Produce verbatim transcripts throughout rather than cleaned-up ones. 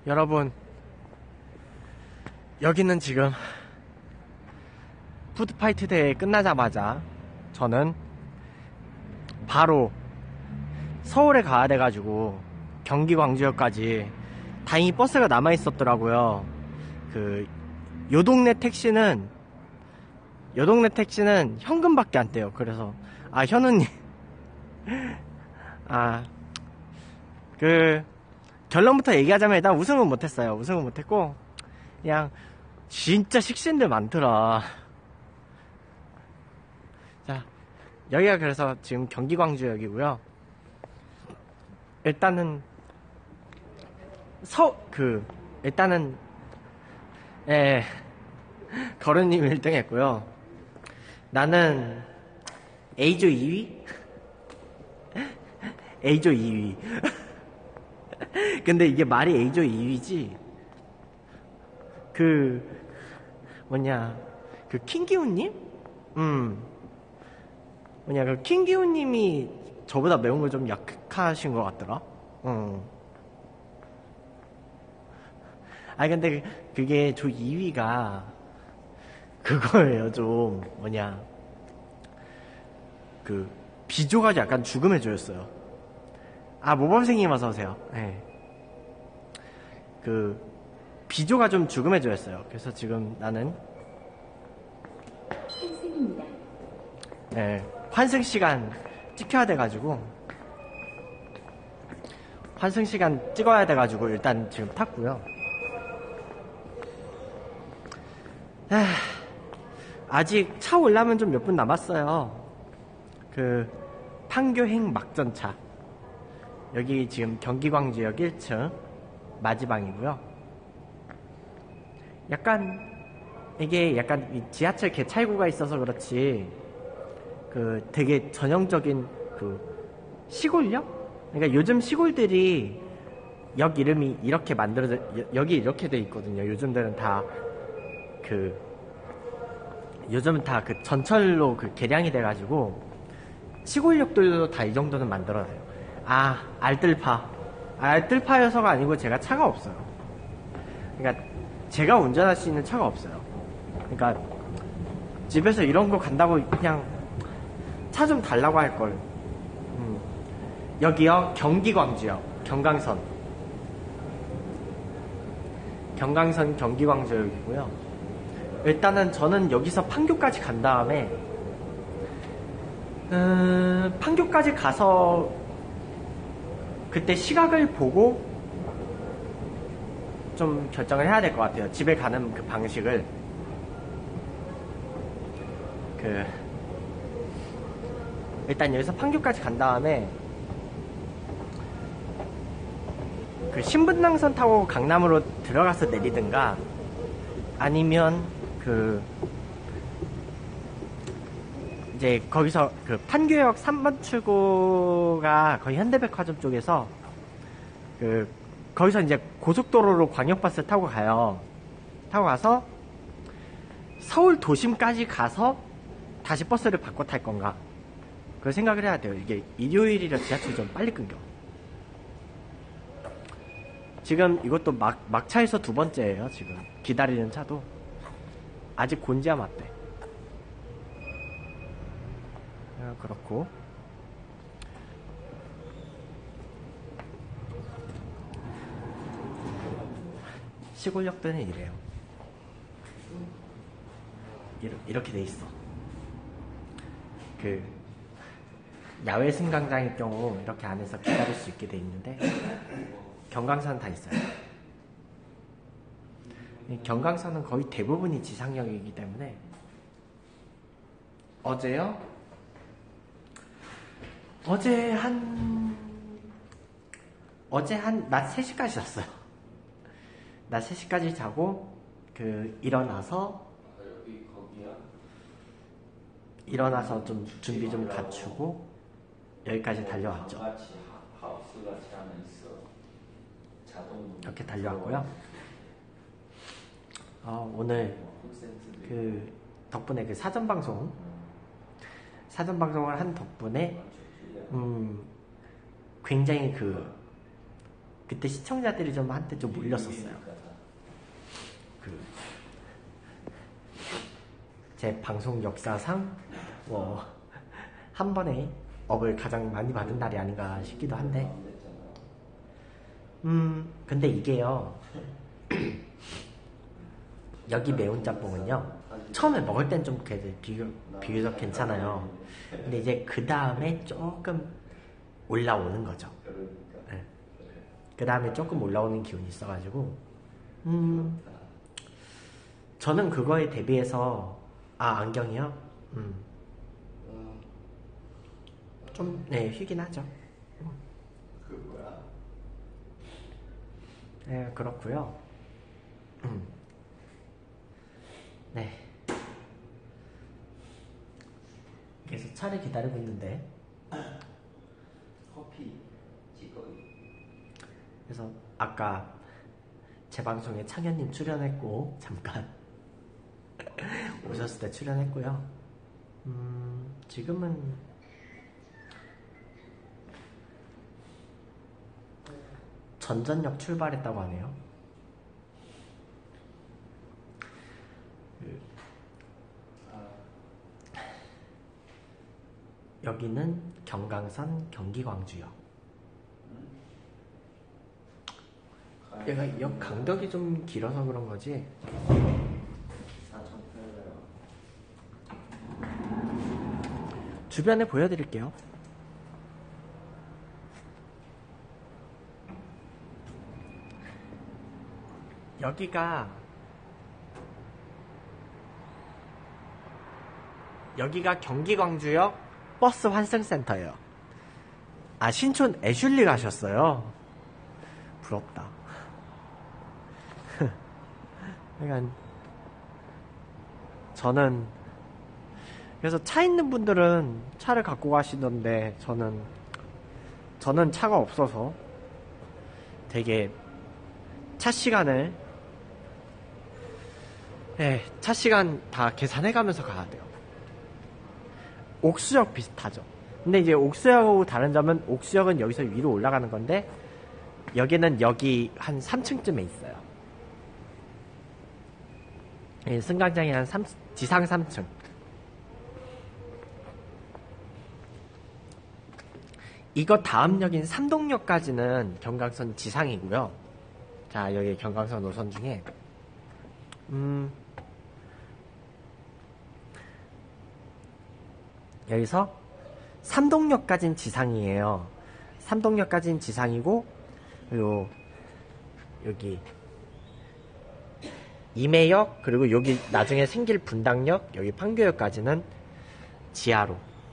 여러분, 여기는 지금 푸드파이트 대회 끝나자마자 저는 바로 서울에 가야 돼가지고 경기 광주역까지, 다행히 버스가 남아 있었더라고요. 그 요 동네 택시는 요 동네 택시는 현금밖에 안 떼요. 그래서 아 현우님 아 그 결론부터 얘기하자면 일단 우승은 못했어요. 우승은 못했고 그냥 진짜 식신들 많더라. 자, 여기가 그래서 지금 경기 광주역이고요. 일단은 서 그 일단은 예 거른님 일 등 했고요. 나는 A조 이 위? A조 이 위. 근데 이게 말이 A조 이 위지. 그 뭐냐 그 킹기훈님? 음 뭐냐 그 킹기훈님이 저보다 매운 걸 좀 약하신 것 같더라. 음. 아니 근데 그게 저 이 위가 그거예요. 좀 뭐냐 그 비조가 약간 죽음의 조였어요. 아 모범생님 어서오세요. 네. 그 비조가 좀 죽음의 조였어요. 그래서 지금 나는 환승입니다. 네, 환승 시간 찍혀야 돼가지고 환승 시간 찍어야 돼가지고 일단 지금 탔고요. 아, 아직 차 올라면 좀 몇 분 남았어요. 그 판교행 막전차, 여기 지금 경기광주역 일 층 마지방이고요. 약간 이게 약간 지하철 개찰구가 있어서 그렇지 그 되게 전형적인 그 시골역? 그러니까 요즘 시골들이 역 이름이 이렇게 만들어져, 여기 이렇게 돼 있거든요. 요즘들은 다 그 요즘은 다 그 전철로 그 개량이 돼가지고 시골역들도 다 이 정도는 만들어놔요. 아 알뜰파 알뜰파여서가 아니고 제가 차가 없어요. 그러니까 제가 운전할 수 있는 차가 없어요. 그러니까 집에서 이런 거 간다고 그냥 차 좀 달라고 할걸. 음. 여기요 경기 광주역 경강선 경강선 경기 광주역이고요. 일단은 저는 여기서 판교까지 간 다음에 음, 판교까지 가서 그때 시각을 보고 좀 결정을 해야 될 것 같아요. 집에 가는 그 방식을. 그 일단 여기서 판교까지 간 다음에 그 신분당선 타고 강남으로 들어가서 내리든가 아니면 그 이제 거기서 그 판교역 삼 번 출구가 거의 현대백화점 쪽에서 그 거기서 이제 고속도로로 광역버스 타고 가요. 타고 가서 서울 도심까지 가서 다시 버스를 바꿔 탈 건가, 그걸 생각을 해야 돼요. 이게 일요일이라 지하철이 좀 빨리 끊겨. 지금 이것도 막, 막차에서 두 번째예요. 지금 기다리는 차도 아직 곤지암 왔대. 그렇고 시골역들은 이래요. 이렇게 돼 있어. 그 야외 승강장일 경우 이렇게 안에서 기다릴 수 있게 돼 있는데 경강선은 다 있어요. 경강선은 거의 대부분이 지상역이기 때문에. 어제요? 어제 한 어제 한 낮 세 시까지 잤어요. 낮 세 시까지 자고 그 일어나서 일어나서 좀 준비 좀 갖추고 여기까지 달려왔죠. 이렇게 달려왔고요. 어, 오늘 그 덕분에 그 사전 방송 사전 방송을 한 덕분에 음 굉장히 그 그때 시청자들이 좀 한때 좀 몰렸었어요. 그 제 방송 역사상 뭐 한 번에 업을 가장 많이 받은 날이 아닌가 싶기도 한데, 음 근데 이게요 여기 매운 짬뽕은요 처음에 먹을 땐 좀 비교, 비교적 괜찮아요. 근데 이제 그 다음에 조금 올라오는 거죠. 네. 그 다음에 조금 올라오는 기운이 있어가지고 음 저는 그거에 대비해서 아 안경이요? 음 좀 네 휘긴 하죠. 그 뭐야? 네 그렇고요. 음. 네. 그래서 차를 기다리고 있는데 커피 찌꺼기. 그래서 아까 제 방송에 창현님 출연했고 잠깐 오셨을 때 출연했고요. 음, 지금은 전전역 출발했다고 하네요. 여기는 경강선 경기광주역. 얘가 역 간격이 좀 길어서 그런 거지. 사천팔백 원. 주변에 보여드릴게요. 여기가 여기가 경기광주역 버스 환승센터예요. 아 신촌 애슐리 가셨어요? 부럽다. 그러니까 저는 그래서 차 있는 분들은 차를 갖고 가시던데 저는 저는 차가 없어서 되게 차 시간을 네, 차 시간 다 계산해 가면서 가야 돼요. 옥수역 비슷하죠. 근데 이제 옥수역하고 다른 점은 옥수역은 여기서 위로 올라가는 건데 여기는 여기 한 삼 층쯤에 있어요. 예, 승강장이 한 삼, 지상 삼 층. 이거 다음 역인 삼동역까지는 경강선 지상이고요. 자, 여기 경강선 노선 중에 음 여기서 삼동역까지는 지상이에요. 삼동역까지는 지상이고 그리고 여기 임해역 그리고 여기 나중에 생길 분당역 여기 판교역까지는 지하로.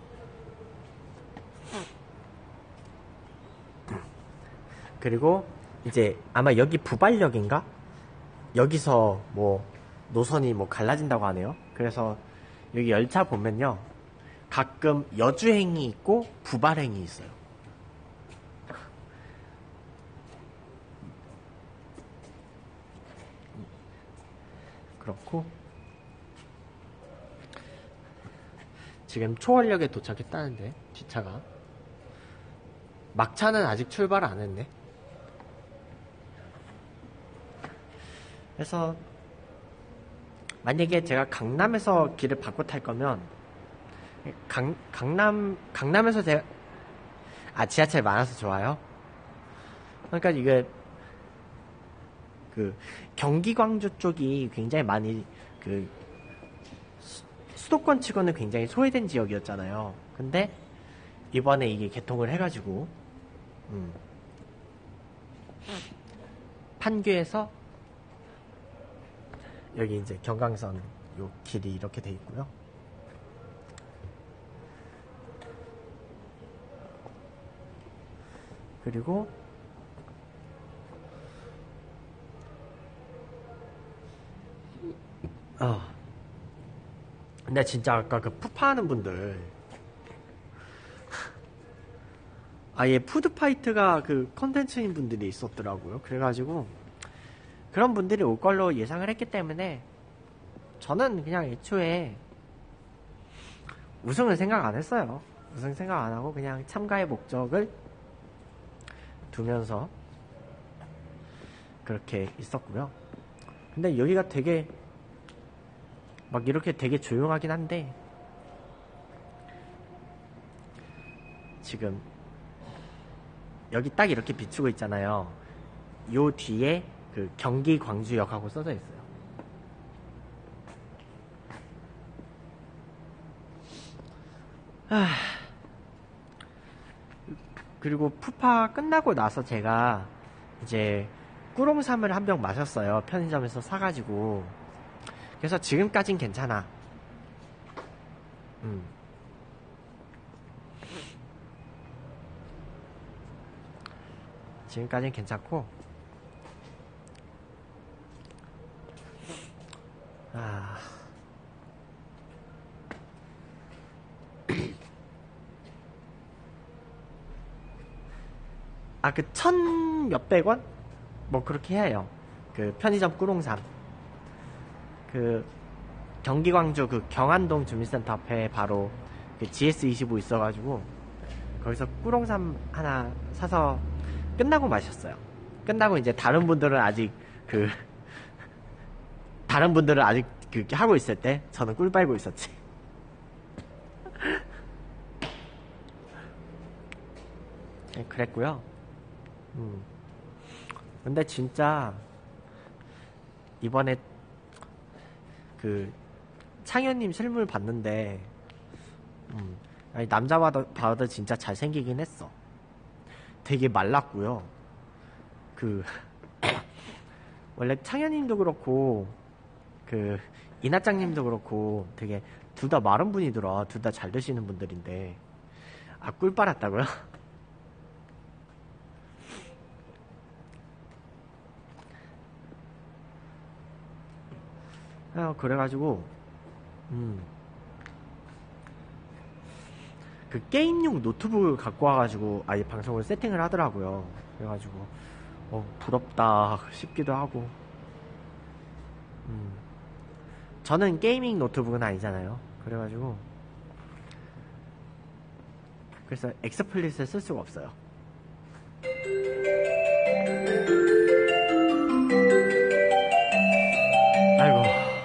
그리고 이제 아마 여기 부발역인가? 여기서 뭐 노선이 뭐 갈라진다고 하네요. 그래서 여기 열차 보면요 가끔 여주행이 있고 부발행이 있어요. 그렇고 지금 초월역에 도착했다는데 기차가 막차는 아직 출발 안 했네. 그래서 만약에 제가 강남에서 길을 바꿔 탈 거면 강, 강남 강남에서 제가 아 지하철 많아서 좋아요. 그러니까 이게 그 경기 광주 쪽이 굉장히 많이 그 수, 수도권 치고는 굉장히 소외된 지역이었잖아요. 근데 이번에 이게 개통을 해가지고 음, 판교에서 여기 이제 경강선 요 길이 이렇게 돼 있고요. 그리고 어 근데 진짜 아까 그 푸파하는 분들 아예 푸드파이트가 그 컨텐츠인 분들이 있었더라고요. 그래가지고 그런 분들이 올 걸로 예상을 했기 때문에 저는 그냥 애초에 우승을 생각 안 했어요. 우승 생각 안 하고 그냥 참가의 목적을 두면서 그렇게 있었고요. 근데 여기가 되게 막 이렇게 되게 조용하긴 한데 지금 여기 딱 이렇게 비추고 있잖아요. 요 뒤에 그 경기 광주역하고 써져 있어요. 아... 그리고 푸파 끝나고 나서 제가 이제 꾸롱삼을 한 병 마셨어요. 편의점에서 사가지고. 그래서 지금까진 괜찮아. 음. 지금까진 괜찮고. 아. 아, 그 천 몇백 원? 뭐 그렇게 해요. 그 편의점 꾸롱삼. 그 경기 광주 그 경안동 주민센터 앞에 바로 그 지에스 이십오 있어가지고 거기서 꾸롱삼 하나 사서 끝나고 마셨어요. 끝나고 이제 다른 분들은 아직 그 다른 분들은 아직 그렇게 하고 있을 때 저는 꿀 빨고 있었지. 네, 그랬고요. 음. 근데 진짜 이번에 그 창현님 실물 봤는데 음, 아니 남자 봐도, 봐도 진짜 잘생기긴 했어. 되게 말랐고요. 그 원래 창현님도 그렇고 그 이나짱님도 그렇고 되게 둘 다 마른 분이더라. 둘 다 잘 드시는 분들인데 아 꿀 빨았다고요? 아, 그래가지고 음. 그 게임용 노트북을 갖고 와가지고 아예 방송을 세팅을 하더라고요. 그래가지고 어 부럽다 싶기도 하고. 음. 저는 게이밍 노트북은 아니잖아요. 그래가지고 그래서 엑스플릿을 쓸 수가 없어요. 아이고.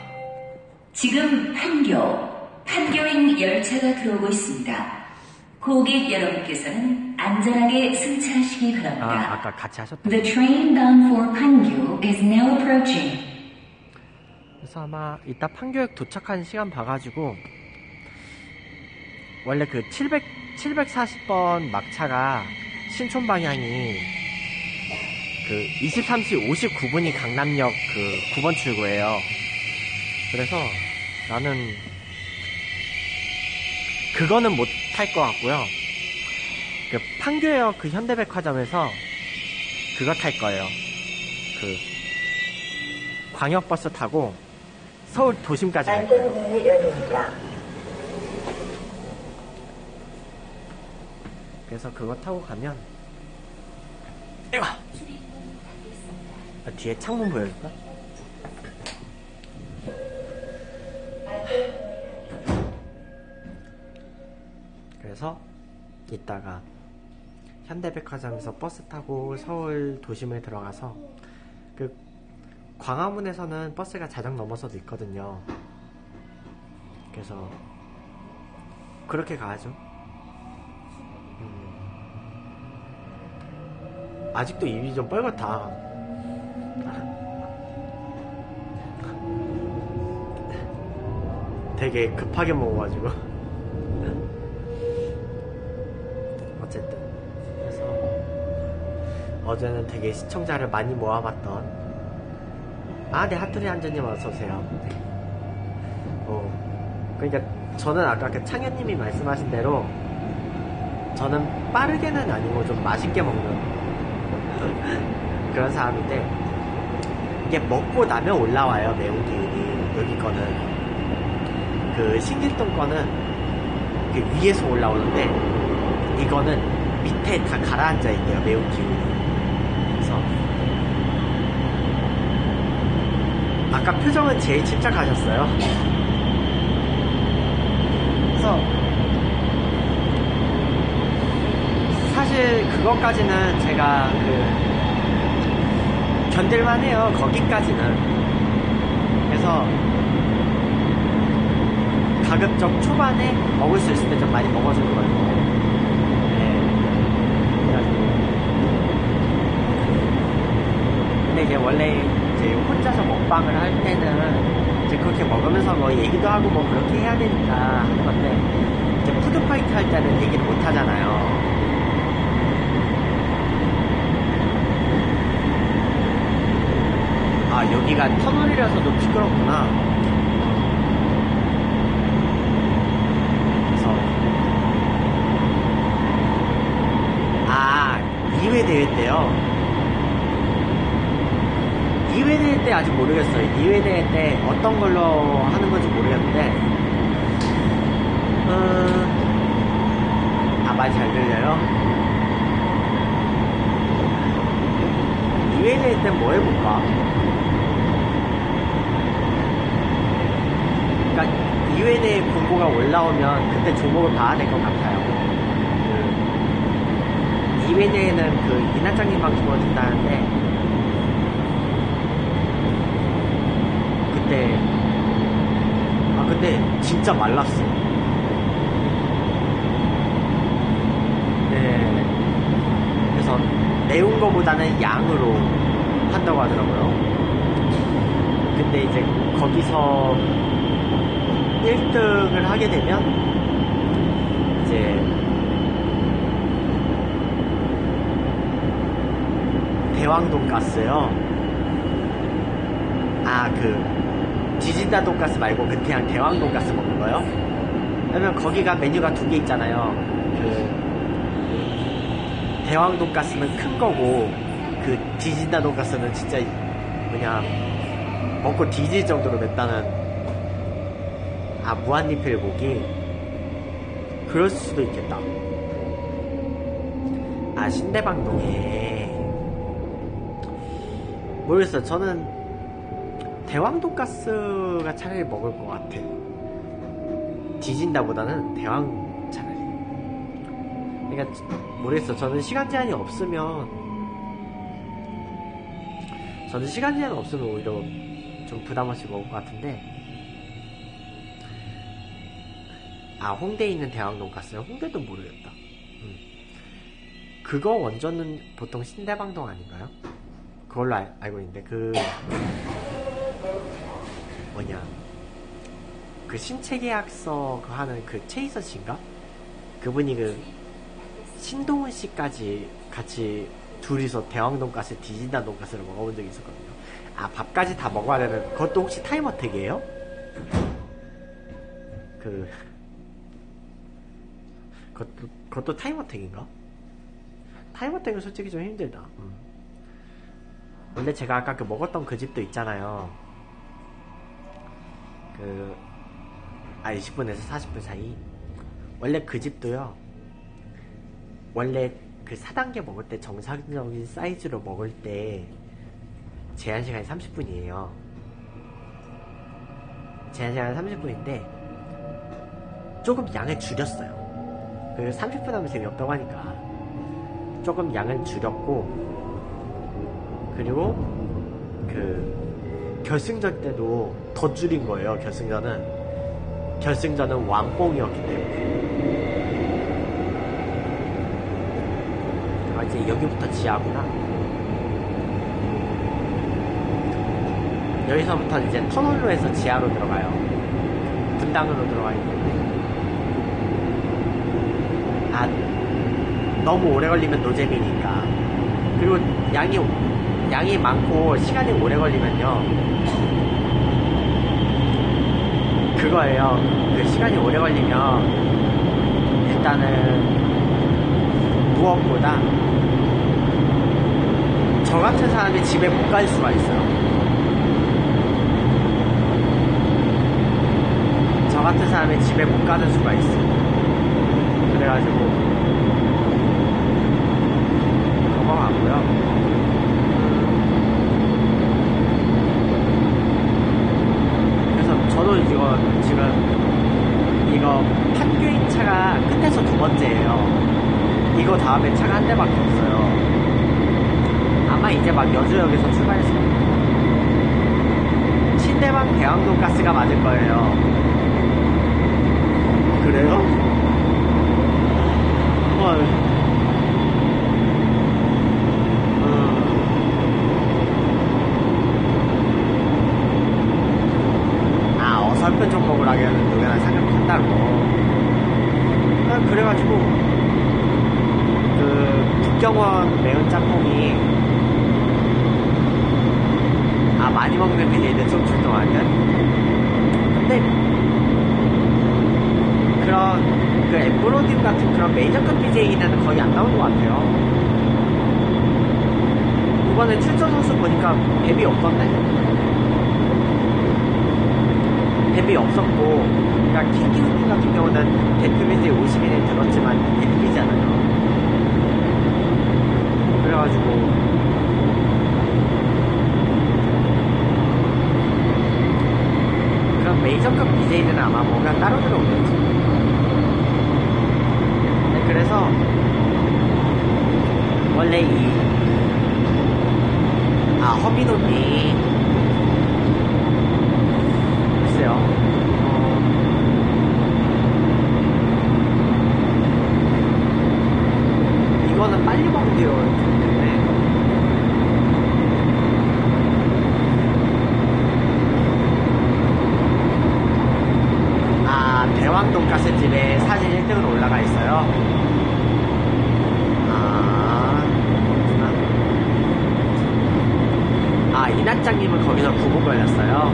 지금 판교, 판교행 열차가 들어오고 있습니다. 고객 여러분께서는 안전하게 승차하시기 바랍니다. 아, 아까 같이 하셨던 The train bound for Pangyo is now approaching. 그래서 아마 이따 판교역 도착하는 시간 봐가지고 원래 그 칠백, 칠백사십 번 막차가 신촌 방향이 그 이십삼 시 오십구 분이 강남역 그 구 번 출구예요. 그래서 나는 그거는 못 탈 것 같고요. 그 판교역 그 현대백화점에서 그거 탈 거예요. 그 광역버스 타고 서울 도심까지 갈 거예요. 안전문이 열립니다. 그래서 그거 타고 가면 이거 아, 뒤에 창문 보여줄까? 그래서 이따가 현대백화점에서 버스 타고 서울 도심에 들어가서 그 광화문에서는 버스가 자정 넘어서도 있거든요. 그래서 그렇게 가야죠. 음. 아직도 입이 좀 뻘겋다. 되게 급하게 먹어가지고. 어쨌든 그래서 어제는 되게 시청자를 많이 모아봤던 아, 네, 하트리 한전님 어서오세요. 네. 어, 그러니까 저는 아까 그 창현님이 말씀하신 대로 저는 빠르게는 아니고 좀 맛있게 먹는 그런 사람인데 이게 먹고 나면 올라와요, 매운 기운이. 여기 거는 그 신길동 거는 그 위에서 올라오는데 이거는 밑에 다 가라앉아 있대요, 매운 기운이. 그래서 아까 표정은 제일 침착하셨어요. 그래서 사실 그것까지는 제가 그 견딜만해요. 거기까지는. 그래서 가급적 초반에 먹을 수 있을 때 좀 많이 먹어주는 걸로. 네. 그래가지고. 근데 이제 원래 이제 혼자서 먹방을 할 때는 이제 그렇게 먹으면서 뭐 얘기도 하고 뭐 그렇게 해야 되니까 하는 건데, 이제 푸드파이트 할 때는 얘기를 못 하잖아요. 아, 여기가 터널이라서 좀 시끄럽구나. 그래서 아, 이 회 대회 때요. 이 회 대회 때 아직 모르겠어요. 이 회 대회 때 어떤 걸로 하는 건지 모르겠는데, 음, 아, 말 잘 들려요? 이 회 대회 때 뭐 해볼까? 그러니까 이 회 대회 공고가 올라오면 그때 종목을 봐야 될 것 같아요. 그 이 회 대회는 그 이난장님 방송을 듣다는데, 그때 아 근데 진짜 말랐어. 네. 그래서 내운 거보다는 양으로 한다고 하더라고요. 근데 이제 거기서 일 등을 하게 되면 이제 대왕 돈가스요. 아, 그 지진다 돈가스 말고 그냥 대왕 돈가스 먹는 거요. 그러면 거기가 메뉴가 두 개 있잖아요. 그 대왕 돈가스는 큰 거고, 그 지진다 돈가스는 진짜 그냥 먹고 뒤질 정도로 맵다는. 아, 무한리필 보기. 그럴 수도 있겠다. 아, 신대방동에 모르겠어요. 저는 대왕 돈가스가 차라리 먹을 것 같아. 디진다보다는 대왕 차라리. 그러니까 모르겠어. 저는 시간 제한이 없으면 저는 시간 제한 없으면 오히려 좀 부담 없이 먹을 것 같은데. 아, 홍대에 있는 대왕 돈가스요? 홍대도 모르겠다. 음. 그거 원조는 보통 신대방동 아닌가요? 그걸로 알, 알고 있는데, 그 뭐냐, 그 신체계약서 그 하는 그 최희선 씨인가? 그분이 그 신동훈 씨까지 같이 둘이서 대왕 돈가스, 디진다 돈가스를 먹어본 적이 있었거든요. 아, 밥까지 다 먹어야 되는, 그것도 혹시 타임어택이에요? 그 그것도, 그것도 타임어택인가? 타임어택은 솔직히 좀 힘들다. 음. 근데 제가 아까 그 먹었던 그 집도 있잖아요. 그, 아, 이십 분에서 사십 분 사이. 원래 그 집도요, 원래 그 사 단계 먹을 때 정상적인 사이즈로 먹을 때 제한 시간이 삼십 분이에요. 제한 시간이 삼십 분인데, 조금 양을 줄였어요. 그 삼십 분 하면 재미없다고 하니까 조금 양을 줄였고, 그리고 그 결승전 때도 더 줄인 거예요. 결승전은 결승전은 왕뽕이었기 때문에. 아, 이제 여기부터 지하구나. 여기서부터 이제 터널로 해서 지하로 들어가요. 분당으로 들어가기 때문에. 아, 너무 오래 걸리면 노잼이니까. 그리고 양이 양이 많고 시간이 오래 걸리면요, 그거예요. 그 시간이 오래 걸리면 일단은 무엇보다 저 같은 사람이 집에 못 갈 수가 있어요. 저 같은 사람이 집에 못 가는 수가 있어요. 그래가지고 넘어가고요. 저도 이거 지금 이거 판교인 차가 끝에서 두 번째예요. 이거 다음에 차가 한 대밖에 없어요. 아마 아마 이제 막 여주역에서 출발했을 거예요. 신대방 대왕동 가스가 맞을 거예요. 그래요? 헐. 음. 아, 어설픈 종목을 하기에는 누구나 생각한다고. 아, 그래가지고 그 북경원 매운 짬뽕이 아 많이 먹는 비닐들 좀 출동하면 근데 그런 그 엠브로님 같은 그런 메이저급 비제이는 거의 안 나온 것 같아요. 이번에 출전 선수 보니까 데뷔 없던데 데뷔 없었고 그러니까 킹기훈님 같은 경우는 대표 비제이 오십 인에 들었지만 데뷔잖아요. 그래가지고 그런 메이저급 비제이는 아마 뭔가 따로 들어오겠지. 네, 그래서 원래 이 아 허민호님 글쎄요 어, 이거는 빨리 먹는데요. 대왕동 가스집에 사진 일 등으로 올라가 있어요. 아, 그렇구나. 아, 이난장님은 거기서 구분 걸렸어요.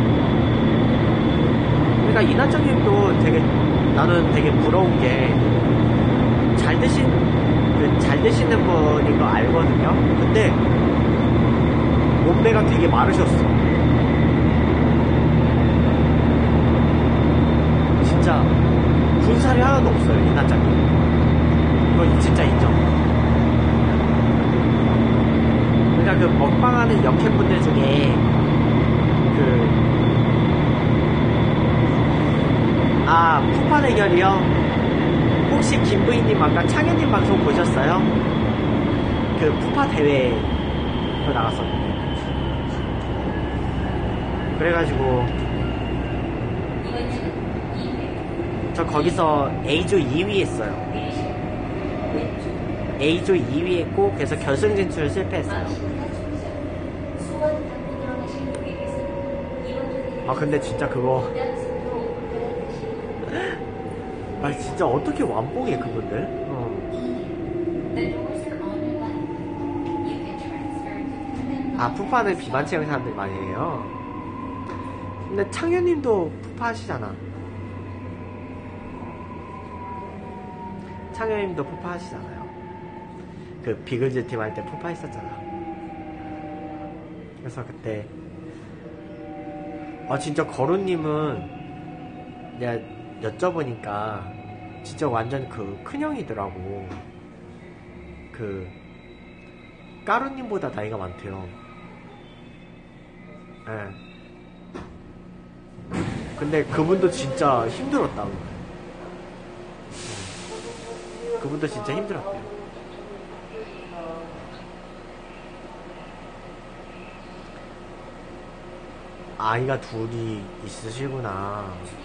그러니까 이난장님도 되게, 나는 되게 부러운 게, 잘 드신, 그, 잘 드시는 분인 거 알거든요? 근데, 몸매가 되게 마르셨어. 진짜 군살이 하나도 없어요. 이난장님 이건 진짜 인정. 그러니까 그 먹방하는 역행분들 중에 그 아 푸파 대결이요? 혹시 김부인님 아까 창현님 방송 보셨어요? 그 푸파 대회 그 나갔었는데 그래가지고 저 거기서 A조 이 위 했어요. A조 이 위 했고 그래서 결승 진출 실패했어요. 아 근데 진짜 그거 아 진짜 어떻게 완봉해 그분들? 어. 아 푸파는 비만 체형 사람들 많이 해요. 근데 창현님도 푸파 하시잖아. 창현님도 푸파 하시잖아요. 그 비글즈 팀 할 때 푸파 했었잖아. 그래서 그때 아 진짜 거루님은 내가 여쭤보니까 진짜 완전 그 큰형이더라고. 그 까루님보다 나이가 많대요. 예. 네. 근데 그분도 진짜 힘들었다고. 그분도 진짜 힘들었대요. 아이가 둘이 있으시구나.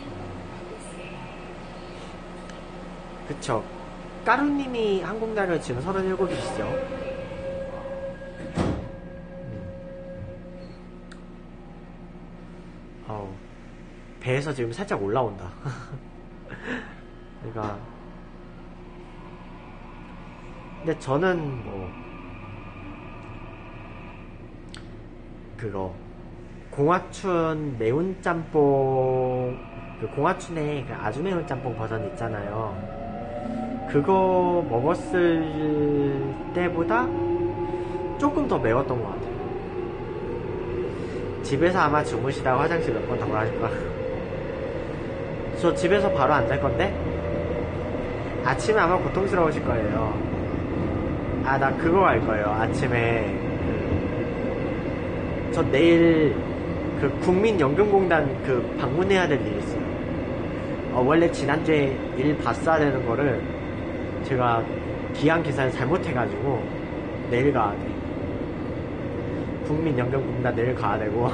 그쵸. 까루님이 한국 나이로 지금 서른일곱이시죠? 음. 어우, 배에서 지금 살짝 올라온다. 그러니까 근데 저는 뭐 그거 공화춘 매운 짬뽕 그 공화춘에 그 아주 매운 짬뽕 버전 있잖아요. 그거 먹었을 때보다 조금 더 매웠던 것 같아요. 집에서 아마 주무시다가 화장실 몇 번 더 가실 거야. 저 집에서 바로 안 잘 건데 아침에 아마 고통스러우실 거예요. 아, 나 그거 갈 거예요. 아침에 그, 저 내일 그 국민연금공단 그 방문해야 될 일이 있어요. 어, 원래 지난주에 일 봤어야 되는 거를 제가 기한 계산을 잘못해가지고 내일 가야 돼. 국민연금공단 내일 가야 되고.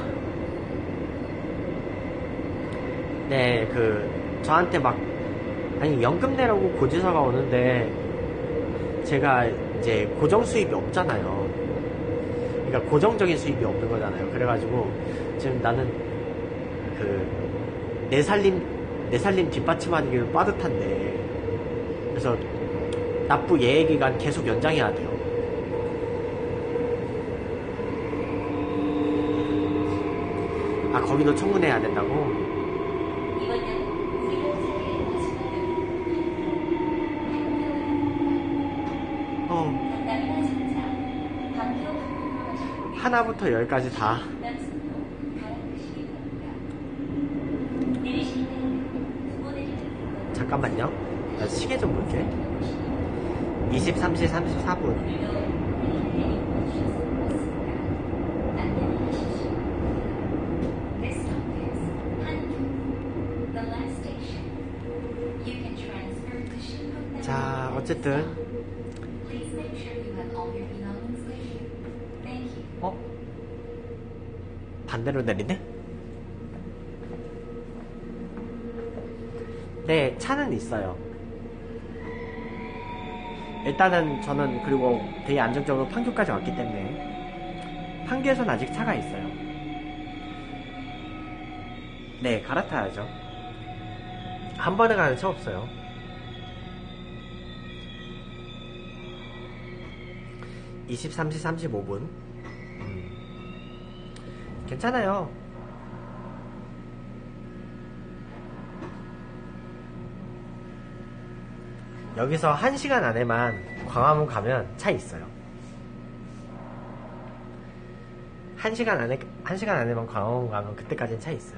네, 그 저한테 막 아니 연금 내라고 고지서가 오는데 제가 이제 고정 수입이 없잖아요. 그러니까 고정적인 수입이 없는 거잖아요. 그래가지고 지금 나는 그 내 살림 내 살림 뒷받침하는 게 빠듯한데, 그래서 납부 예외 기간 계속 연장해야 돼요. 아, 거기도 청문회해야 된다고? 어. 하나부터 열까지 다. 잠깐만요. 나 시계 좀 볼게. 이십삼 시 삼십사 분. 자, 어쨌든 어? 반대로 내리네? 네, 차는 있어요. 일단은 저는 그리고 되게 안정적으로 판교까지 왔기 때문에 판교에선 아직 차가 있어요. 네, 갈아타야죠. 한 번에 가는 차 없어요. 이십삼 시 삼십오 분. 음. 괜찮아요. 여기서 한 시간 안에만 광화문 가면 차 있어요. 한 시간 안에, 한 시간 안에만 광화문 가면 그때까지는 차 있어요.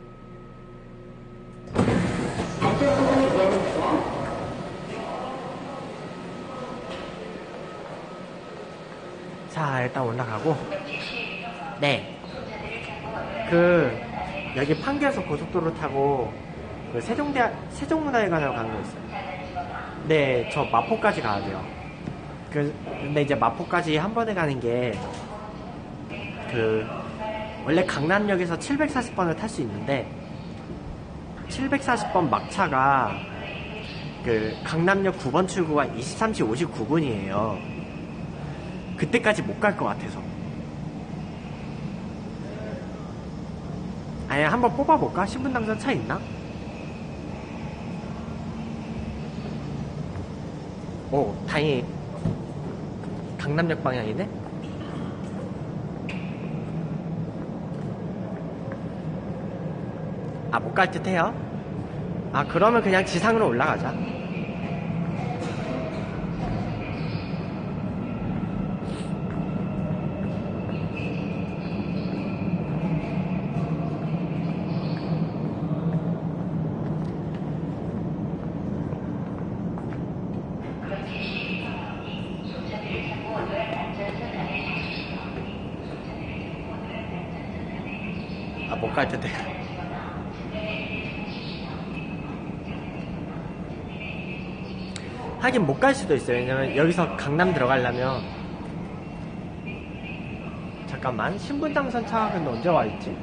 자, 일단 올라가고. 네. 그, 여기 판교에서 고속도로 타고, 그 세종대학, 세종문화회관으로 가는 거 있어요. 네, 저 마포까지 가야 돼요. 그, 근데 이제 마포까지 한 번에 가는 게, 그, 원래 강남역에서 칠백사십 번을 탈 수 있는데, 칠백사십 번 막차가, 그, 강남역 구 번 출구가 이십삼 시 오십구 분이에요. 그때까지 못 갈 것 같아서. 아니, 한번 뽑아볼까? 신분당선 차 있나? 오, 다행히 강남역 방향이네? 아, 못 갈 듯 해요? 아, 그러면 그냥 지상으로 올라가자. 아, 못 갈 듯 해요. 하긴 못 갈 수도 있어요. 왜냐면 여기서 강남 들어가려면, 잠깐만, 신분당선 차가 근데 언제 와 있지?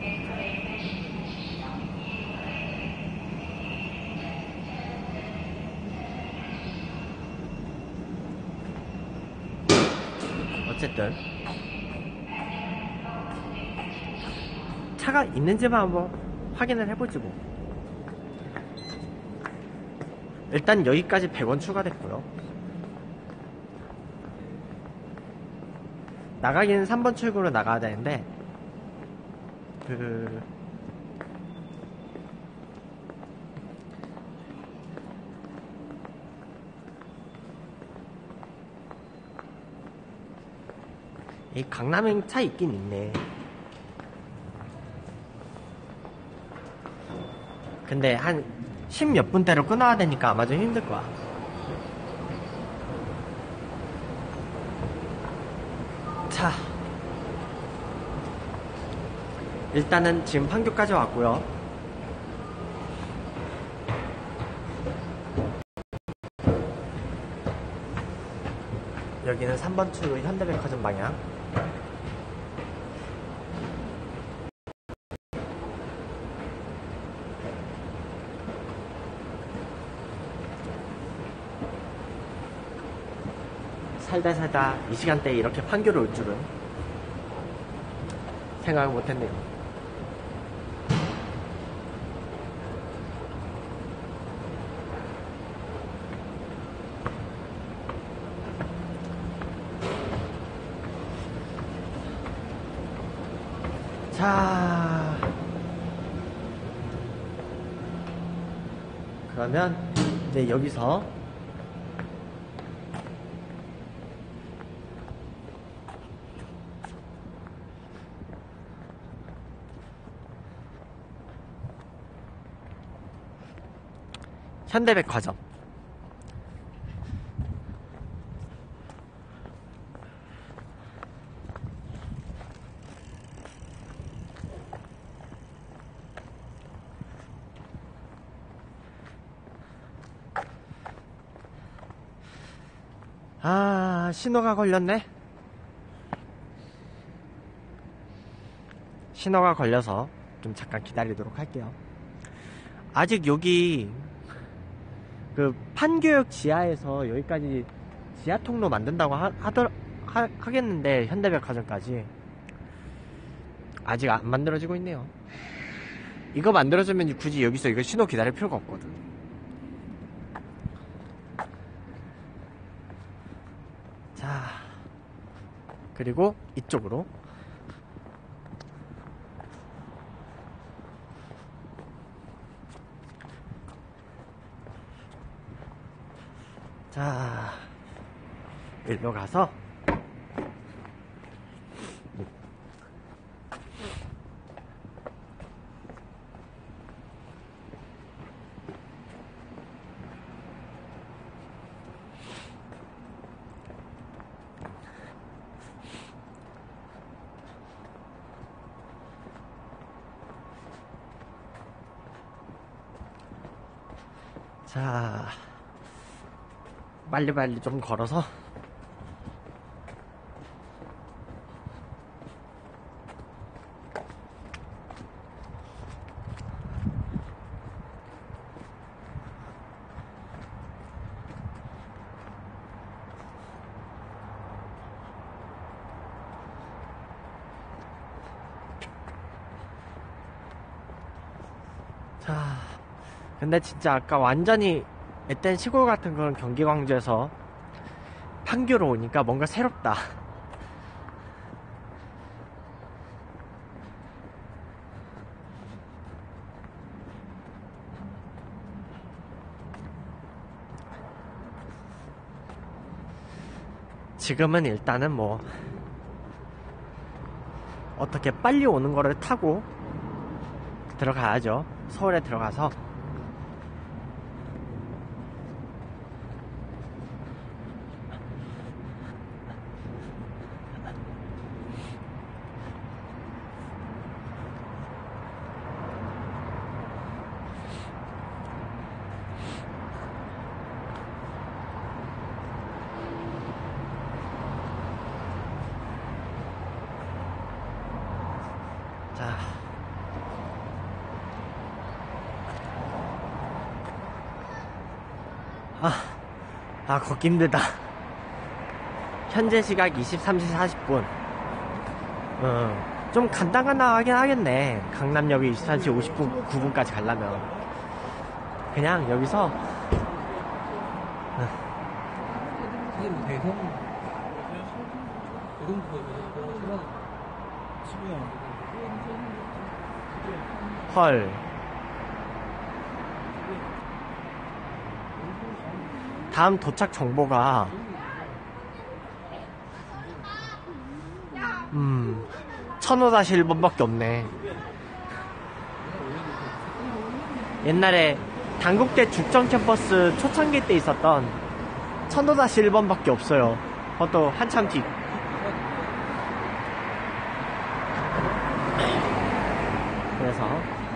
어쨌든 차가 있는지만 한번 확인을 해보지 뭐. 일단 여기까지 백 원 추가됐고요. 나가기는 삼 번 출구로 나가야 되는데, 그... 이 강남행 차 있긴 있네. 근데 한 십몇 분대로 끊어야 되니까 아마 좀 힘들 거야. 자, 일단은 지금 판교까지 왔고요. 여기는 삼 번 출구 현대백화점 방향. 살다 살다 이 시간대에 이렇게 판교를 올 줄은 생각을 못했네요. 자, 그러면 이제 여기서 현대백화점, 아, 신호가 걸렸네. 신호가 걸려서 좀 잠깐 기다리도록 할게요. 아직 여기 그 판교역 지하에서 여기까지 지하 통로 만든다고 하, 하더, 하, 하겠는데 현대백화점까지 아직 안 만들어지고 있네요. 이거 만들어주면 굳이 여기서 이거 신호 기다릴 필요가 없거든. 자, 그리고 이쪽으로 자, 일로 가서 자, 빨리빨리 좀 걸어서 자, 근데 진짜 아까 완전히 앳된 시골 같은 그런 경기 광주에서 판교로 오니까 뭔가 새롭다. 지금은 일단은 뭐 어떻게 빨리 오는 거를 타고 들어가야죠. 서울에 들어가서 자, 아, 아, 걷기 힘들다. 현재 시각 이십삼 시 사십 분. 어, 좀 간당간당하긴 하겠네. 강남역이 이십삼 시 오십 분, 구 분까지 가려면. 그냥 여기서, 어, 이게 뭐 대성 대성부가 지금 헐. 다음 도착 정보가 음 천오 일 번밖에 없네. 옛날에 당국대 죽전 캠퍼스 초창기 때 있었던 천오 일 번밖에 없어요. 그것도 한참 뒤. 그래서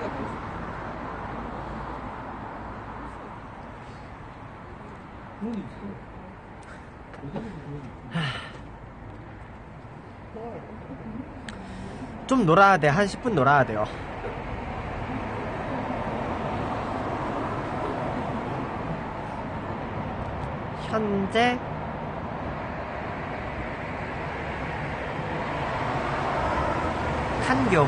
좀 놀아야 돼. 한 십 분 놀아야 돼요. 현재 판교.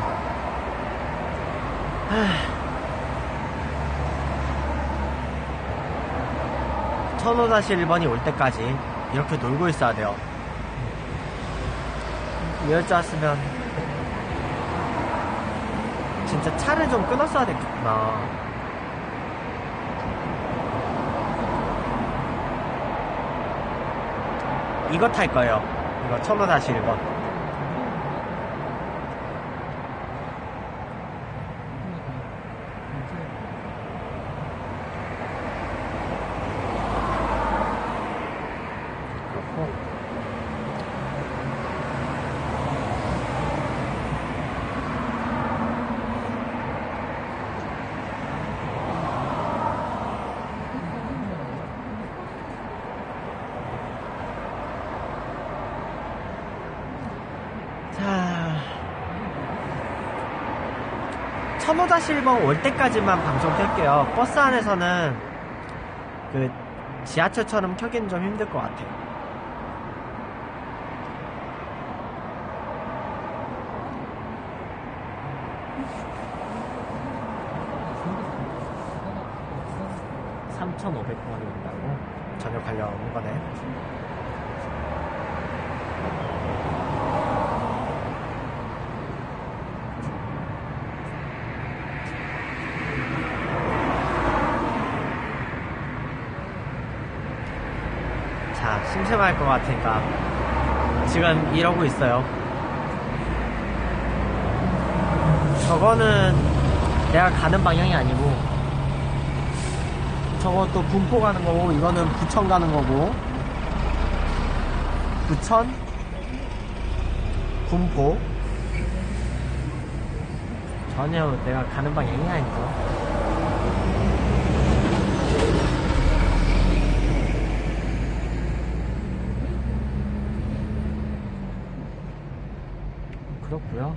천오 일 번이 올 때까지 이렇게 놀고 있어야 돼요. 이럴 줄 알았으면 진짜 차를 좀 끊었어야 됐겠구나. 이거 탈 거예요. 이거 천오 일 번. 천오 일 번 올 때까지만 방송 켤게요. 버스 안에서는 그 지하철처럼 켜기는 좀 힘들 것 같아요. 삼천오백 원이 온다고? 저녁 가려는 거네. 자, 심심할 것 같으니까 지금 이러고 있어요. 저거는 내가 가는 방향이 아니고 저것도 군포 가는 거고 이거는 부천 가는 거고 부천 군포 전혀 내가 가는 방향이 아니죠. 그렇고요.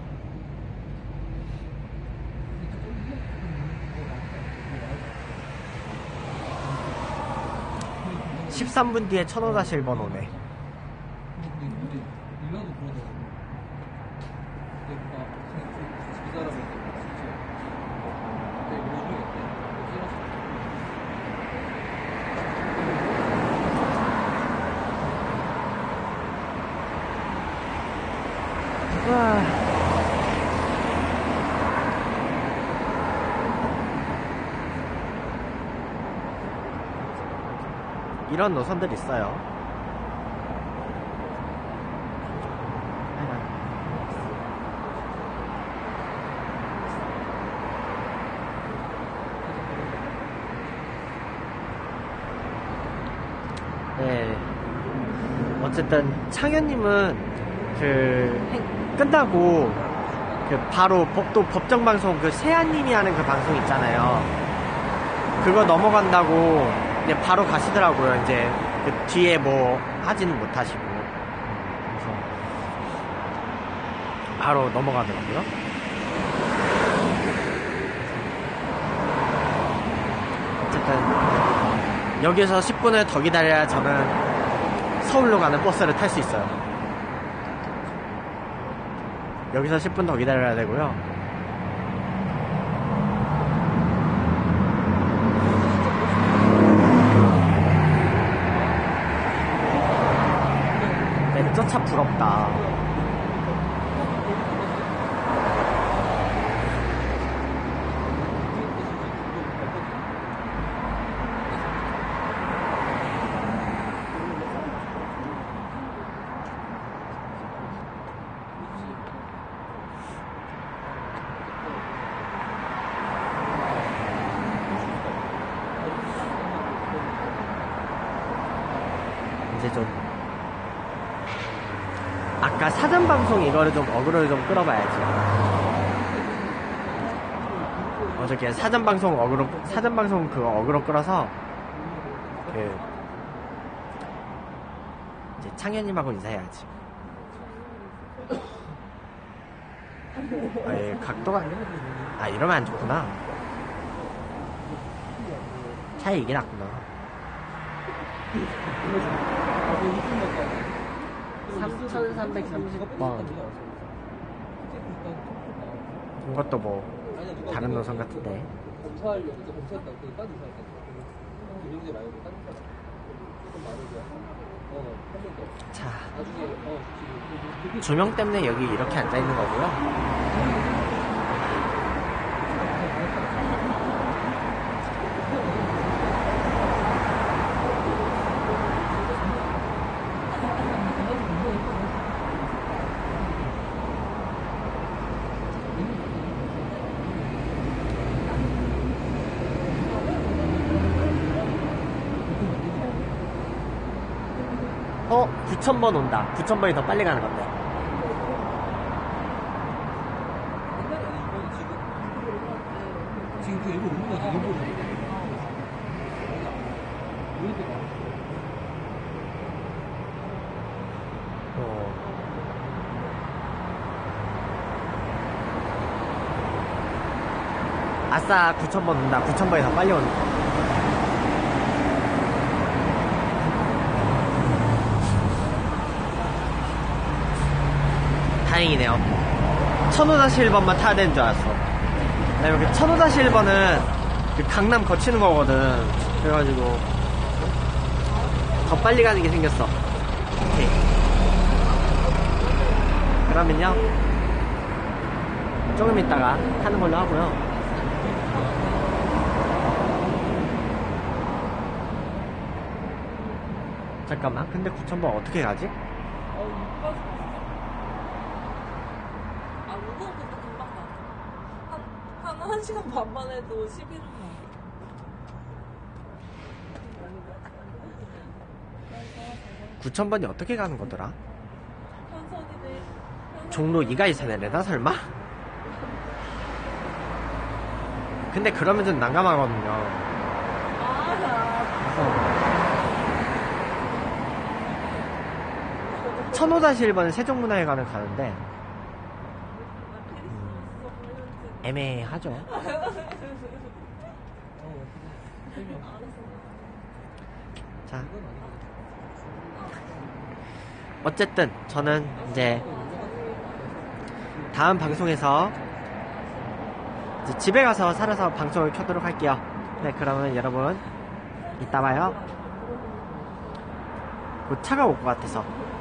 십삼 분 뒤에 천오 일 번 오네. 와. 이런 노선들 있어요. 네. 어쨌든 창현님은 그 행, 끝나고 그 바로 법, 또 법정방송 그 세아님이 하는 그 방송 있잖아요. 그거 넘어간다고 이제 바로 가시더라고요. 이제 그 뒤에 뭐 하지는 못하시고 그래서 바로 넘어가더라고요. 어쨌든 여기서 십 분을 더 기다려야 저는 서울로 가는 버스를 탈 수 있어요. 여기서 십 분 더 기다려야 되고요. 저 차 부럽다. 이제 좀 아까 사전방송 이거를 좀 어그로를 좀 끌어봐야지. 어저께 사전방송 어그로, 사전방송 그거 어그로 끌어서 그 이제 창현님하고 인사해야지. 아, 예, 각도가 아 이러면 안 좋구나. 차라리 이게 낫구나. 삼천삼백삼십 번 이것도 뭐 아니야, 누가 다른 그거 노선 같은데. 검사하려고 이제 검사했다고 그딴 이사 했다고. 이명재 말고 딴 이사. 조금 많은 거야. 어, 한 번 더. 자, 나중에 어, 지금 조명 때문에 여기 이렇게 앉아 있는 거고요. 어? 구천 번 온다. 구천 번이 더 빨리 가는 건데. 지금 그 일부 오는 거지, 일부 오는 거지. 어. 아싸, 구천 번 온다. 구천 번이 더 빨리 온다. 다행이네요. 천오 일 번만 타야 되는 줄 알았어. 나 이렇게 천오 일 번은 그 강남 거치는 거거든. 그래가지고 더 빨리 가는 게 생겼어. 오케이. 그러면요, 조금 있다가 타는 걸로 하고요. 잠깐만, 근데 구천 번 어떻게 가지? 아, 무거운 것도 금방 가. 한, 한, 한 시간 반만 해도 십일 분. 구천 번이 어떻게 가는 거더라? 현선이네. 종로 이가에서 내려나 설마? 근데 그러면 좀 난감하거든요. 아, 천오 일 번은 세종문화회관을 가는데 음. 애매하죠. 자, 어쨌든 저는 이제 다음 방송에서 이제 집에 가서 살아서 방송을 켜도록 할게요. 네, 그러면 여러분 이따 봐요. 뭐 차가 올 것 같아서